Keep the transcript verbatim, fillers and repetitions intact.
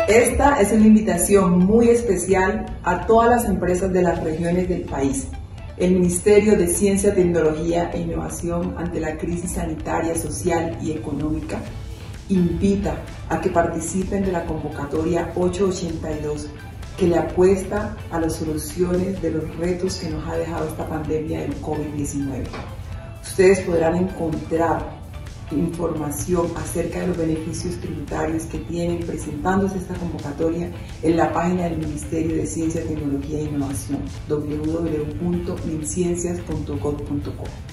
Esta es una invitación muy especial a todas las empresas de las regiones del país. El Ministerio de Ciencia, Tecnología e Innovación, ante la crisis sanitaria, social y económica, invita a que participen de la convocatoria ochocientos ochenta y dos, que le apuesta a las soluciones de los retos que nos ha dejado esta pandemia del COVID diecinueve. Ustedes podrán encontrar información acerca de los beneficios tributarios que tienen presentándose esta convocatoria en la página del Ministerio de Ciencia, Tecnología e Innovación, doble u doble u doble u punto minciencias punto gov punto co.